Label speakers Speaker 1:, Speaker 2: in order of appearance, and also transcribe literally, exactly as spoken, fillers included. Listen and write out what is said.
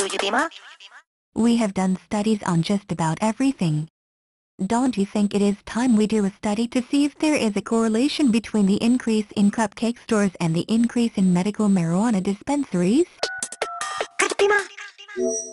Speaker 1: you Bima?
Speaker 2: We have done studies on just about everything. Don't you think it is time we do a study to see if there is a correlation between the increase in cupcake stores and the increase in medical marijuana dispensaries?
Speaker 1: Bima?